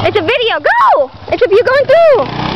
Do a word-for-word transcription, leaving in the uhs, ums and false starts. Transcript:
It's a video. Go! It's of you going through.